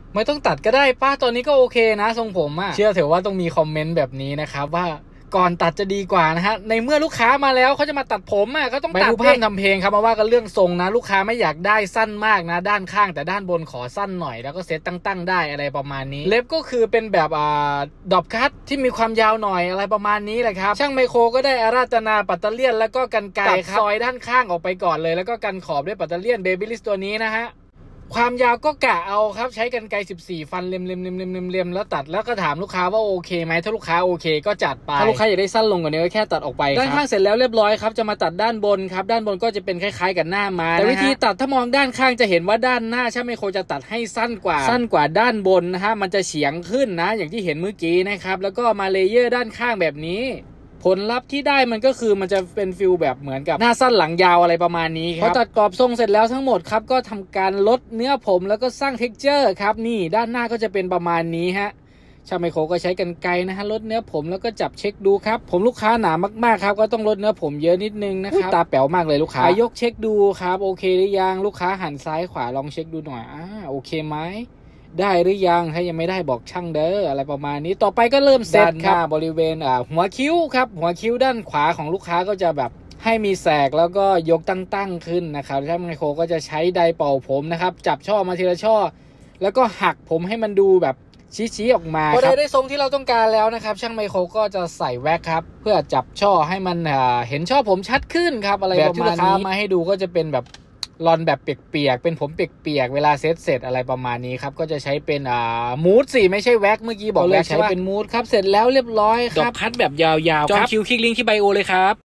ไม่ต้องตัดก็ได้ป้าตอนนี้ก็โอเคนะทรงผมเชื่อเถอะว่าต้องมีคอมเมนต์แบบนี้นะครับว่าก่อนตัดจะดีกว่านะฮะในเมื่อลูกค้ามาแล้วเขาจะมาตัดผมก็ต้องตัดภาพทำเพลงครับมาว่ากันเรื่องทรงนะลูกค้าไม่อยากได้สั้นมากนะด้านข้างแต่ด้านบนขอสั้นหน่อยแล้วก็เซตตั้งได้อะไรประมาณนี้เล็บก็คือเป็นแบบดอบคัทที่มีความยาวหน่อยอะไรประมาณนี้แหละครับช่างไมโครก็ได้อาราธนาปัตเตอร์เลียนแล้วก็กันไกรครับซอยด้านข้างออกไปก่อนเลยแล้วก็กันขอบด้วยปัตเตอร์เลียนเบบี้ลิสตัวนี้นะฮะความยาวก็กะเอาครับใช้กรรไกร14ฟันเล็มแล้วตัดแล้วก็ถามลูกค้าว่าโอเคไหมถ้าลูกค้าโอเคก็จัดไปถ้าลูกค้าอยากได้สั้นลงกว่านี้ก็แค่ตัดออกไปด้านข้างเสร็จแล้วเรียบร้อยครับจะมาตัดด้านบนครับด้านบนก็จะเป็นคล้ายๆกับหน้าม้าแต่วิธีตัดถ้ามองด้านข้างจะเห็นว่าด้านหน้าช่างไมโครจะตัดให้สั้นกว่าด้านบนนะฮะมันจะเฉียงขึ้นนะอย่างที่เห็นเมื่อกี้นะครับแล้วก็มาเลเยอร์ด้านข้างแบบนี้ผลลัพธ์ที่ได้มันก็คือมันจะเป็นฟิลแบบเหมือนกับหน้าสั้นหลังยาวอะไรประมาณนี้ครับพอตัดกรอบทรงเสร็จแล้วทั้งหมดครับก็ทำการลดเนื้อผมแล้วก็สร้างเท็กเจอร์ครับนี่ด้านหน้าก็จะเป็นประมาณนี้ฮะช่างไมโครก็ใช้กรรไกรนะฮะลดเนื้อผมแล้วก็จับเช็คดูครับผมลูกค้าหนามากๆครับก็ต้องลดเนื้อผมเยอะนิดนึงนะครับตาแป๋วมากเลยลูกค้ายกเช็คดูครับโอเคหรือยังลูกค้าหันซ้ายขวาลองเช็คดูหน่อยโอเคไหมได้หรือยังถ้ายังไม่ได้บอกช่างเด้ออะไรประมาณนี้ต่อไปก็เริ่มเซตครับบริเวณหัวคิ้วครับหัวคิ้วด้านขวาของลูกค้าก็จะแบบให้มีแสกแล้วก็ยกตั้งขึ้นนะครับช่างไมโครก็จะใช้ไดร์เป่าผมนะครับจับช่อมาทีละช่อแล้วก็หักผมให้มันดูแบบชี้ออกมาพอได้ทรงที่เราต้องการแล้วนะครับช่างไมโครก็จะใส่แว็กครับเพื่อจับช่อให้มันเห็นช่อผมชัดขึ้นครับอะไรประมาณนี้มาให้ดูก็จะเป็นแบบรอนแบบเปียกๆเป็นผมเปียกๆเวลาเสร็จอะไรประมาณนี้ครับก็จะใช้เป็นมูดสิไม่ใช่แว็กเมื่อกี้บอกเลยใช้เป็นมูดครับเสร็จแล้วเรียบร้อยครับดอกคัทแบบยาวๆจองคิวคลิกลิงก์ที่ไบโอเลยครับ